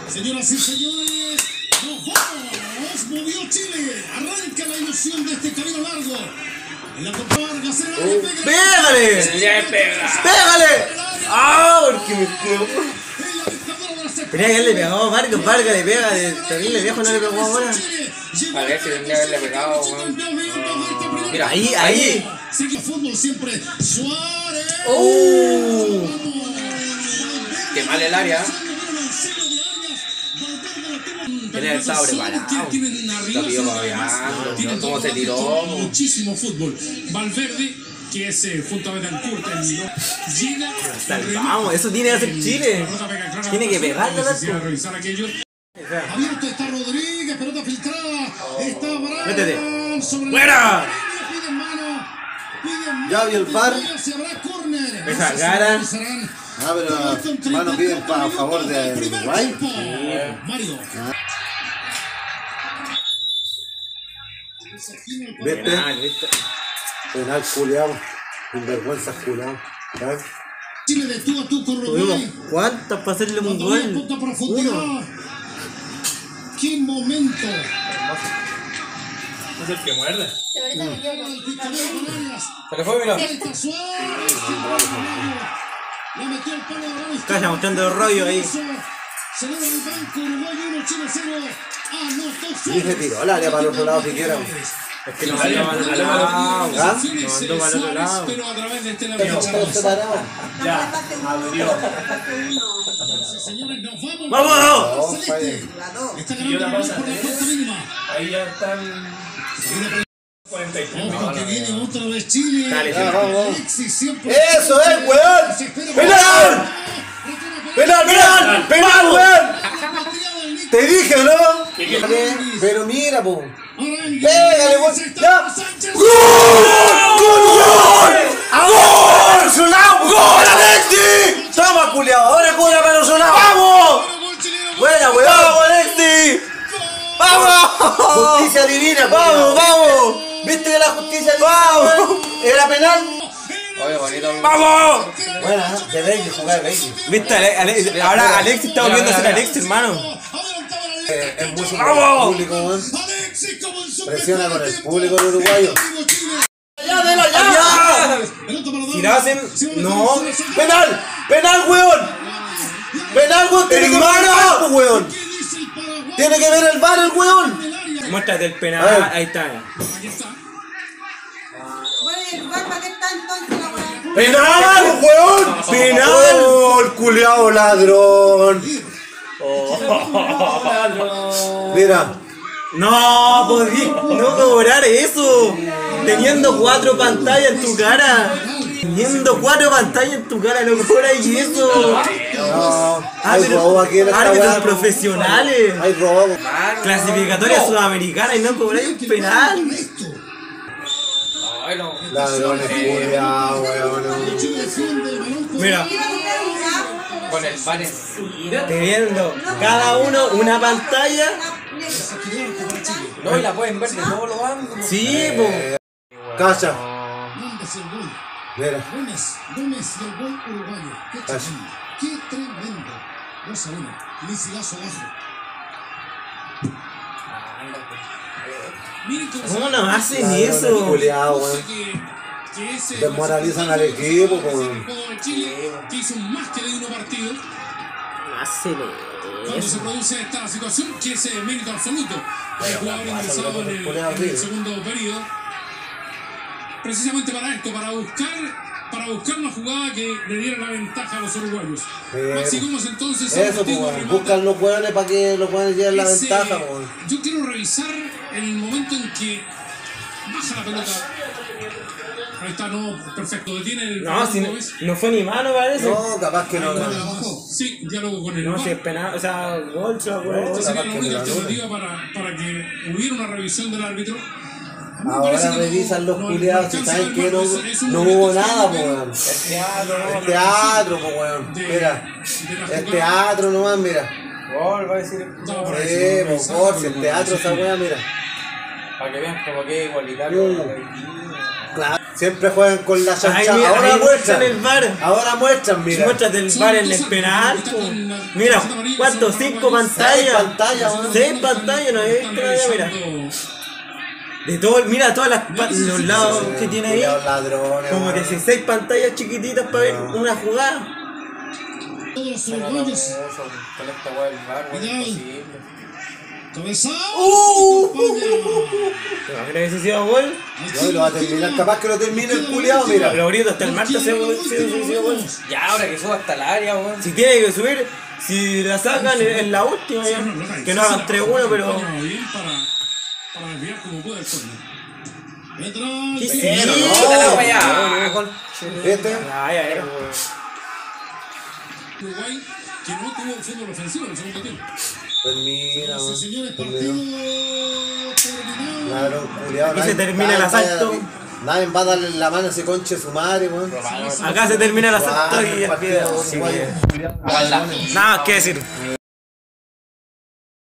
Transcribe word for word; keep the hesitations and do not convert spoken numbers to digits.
Señoras y señores, nos vamos. Movió Chile. Arranca la ilusión de este camino largo. En la Copa Vargas. Uh, ¡Pégale! ¡Pégale! ¡Ah! Porque me pegó. Tenía que haberle pegado a Vargas. Vargas le pega. De terrible viejo no le pegó ahora. A ver si tendría que haberle pegado. Uh, mira, ahí, ahí. Sigue fútbol siempre. Suárez. ¡Oh! Qué mal el área. Tenía el estado preparado. Lo pidió babeando. ¿Cómo se tiró? Muchísimo fútbol. Valverde, que es eh, juntamente al Curta, llega. Vamos, eso tiene que hacer Chile. Tiene que pegarle al arco. Abierto está Rodríguez, pelota filtrada. Está Bravo. Métete. ¡Fuera! Ya vi el par. Deja Gara. Ah, pero mano piden pa, a favor de Uruguay. Mario. ¿Viste? Penal culiao. Sinvergüenza culiao. Chile de tú a tú con Uruguay. ¿Cuántas para hacerle un gol? Uno. ¡Qué momento! Es el que muerde. Se le fue, mira. Calla, mostrando el rollo ahí. Y se tiró al área para el otro lado siquiera. Es que no salió para el otro lado. No mandó para el otro lado. Pero a través de este Ya, abrió. Señores, nos vamos. ¡Vamos! Está ganando la pausa por la cuarta mínima. Ahí ya están cuarenta y tres. Ojo que viene otra vez Chile. Dale, Ya, vamos. Siempre. ¡Eso es, weón! ¡Penal! ¡Penal, penal! ¡Penal, weón! Te dije, ¿no? Pero mira, po. ¡Pégale, weón! ¡Ya! ¡Gol! ¡Gol, gol! ¡Gol! ¡Solao! ¡Gol, Alexis! ¡Toma, culiao! ¡Ahora cobra para los Solao! ¡Vamos! ¡Buena, weón! ¡Vamos, Alexis! ¡Vamos! ¡Justicia divina! ¡Vamos, vamos! ¿Viste que la justicia divina? ¿Era penal? Oye, bonito. ¡Vamos! Buena, de Bailey, jugar de Bailey. ¿Viste? Ale Ale ahora Alexis está volviendo a ser Alexis, hermano. Eh, es mucho ¡Vamos! público, weón. Presiona con el público del uruguayo. ¡Ya, de la ya! Si la hacen. No. ¡Penal! ¡Penal, weón! ¡Penal, weón! ¡Tiene que ver el bar, pues, weón! ¡Tiene que ver el bar, el weón! Muéstrate el penal. Ahí está. ¡Penal, weón! ¡Penal! ¡Oh, el culiao ladrón! Mira. No, podí no cobrar eso. Teniendo cuatro pantallas en tu cara. Teniendo cuatro pantallas en tu cara, no cobras eso. No, hay robo aquí en esta Árbitros weá. profesionales. Hay robo. Clasificatoria sudamericana y no cobráis un penal. Ay, no. Ladrones culiao, weón. Mira, Con el pan. teniendo cada uno una pantalla. No, y la pueden ver de todos los ángulos. Sí, po. Cacha. Mira. Gómez, Gómez y el gol uruguayo. Qué Cacha. tremendo. Qué tremendo. dos a uno. Lisigazo abajo. Miren cómo ¿Cómo se- nos hacen Ladrones eso? culiao, weón. que- que ese- Desmoralizan al equipo, ese weón. jugador de Chile, que hizo más que de uno partido. Hacen Cuando se eso. produce esta situación, que es eh, mérito absoluto. El jugador ingresado en el, en el segundo periodo. Precisamente para esto, para buscar para buscar una jugada que le diera la ventaja a los uruguayos. Pero- Maxi Gómez entonces Eso, pues, objetivo weón. remata. Buscan los hueones para que los hueones lleven la Ese- ventaja, weón. Yo quiero revisar el momento en que baja la pelota. Ahí está, no, perfecto, detiene el No, si no, Gómez. no fue ni mano, parece. No, capaz que no. Ahí no. la bajó. Sí, diálogo con el No, V A R. si es penal, o sea, gol, se va a poner Esta gol. sería capaz la que única la alternativa para, para que hubiera una revisión del árbitro. A mí me Ahora parece que no- revisan los no- culiados no si alcanza saben a que ver no, más, es un no momento hubo nada, extremo, pues, pero weón. Es teatro, Es no. teatro, pues, weón. de- Mira. de la Es jugada. teatro nomás, mira. Gol, va a decir. Estaba por ahí, Sí, si no pues, revisaba, por si pero el no, teatro sí. esa weá, mira. Para que vean como que es igualitario. Mm. Claro. Siempre juegan con la Ahí, chancha. mira, Ahora ahí muestran. muestran el VAR. Ahora muestran, Si mira. muestras del VAR en el penal, po. Mira, ¿cuántos? Cinco pantallas. Seis pantallas, weón. Seis pantallas, no he visto nada, mira. De todo, mira todas las pa- los lados que tiene ahí. Culeados ladrones, Como que weón. si seis pantallas chiquititas para ver una jugada. Todos los Pero no, uruguayos. con esta weá del bar, weón, Vidal. imposible. Cabezado. Uh, España. ¿Te imaginas que se hiciera gol? No, y lo va a terminar. Capaz que lo termine el culiado, mira. Pero ahorita hasta el martes se hizo gol. Ya, ahora que suba hasta el área, weón. Si tiene que subir, si la sacan en la última ya. Que no hagan tres uno, pero. Bien para, para desviar como puede el córner. Entra. ¿Qué Sí. hicieron? Puta la weá, con- ¿Viste? Ah, ya era. Uruguay que no tuvo fútbol ofensivo en el segundo tiempo. Termina, Sí, weón. señores, partido Terminó. terminado. Claro, culiado. Aquí se termina el asalto. Nadie va a darle la mano a ese conche de su madre, weón. Acá se termina el asalto y ya queda. Partido, Sí, uruguayo, bien. culiao. Aguanta. Nada que decir.